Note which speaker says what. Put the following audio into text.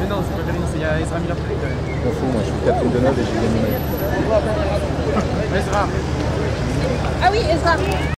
Speaker 1: Mais non, c'est pas Bellerin, c'est Ezra Miller qui l'a gagné.
Speaker 2: Je m'en fous, moi je suis Catherine Deneuve et j'ai gagné ma vie.
Speaker 1: Ezra.
Speaker 3: Ah oui, Ezra.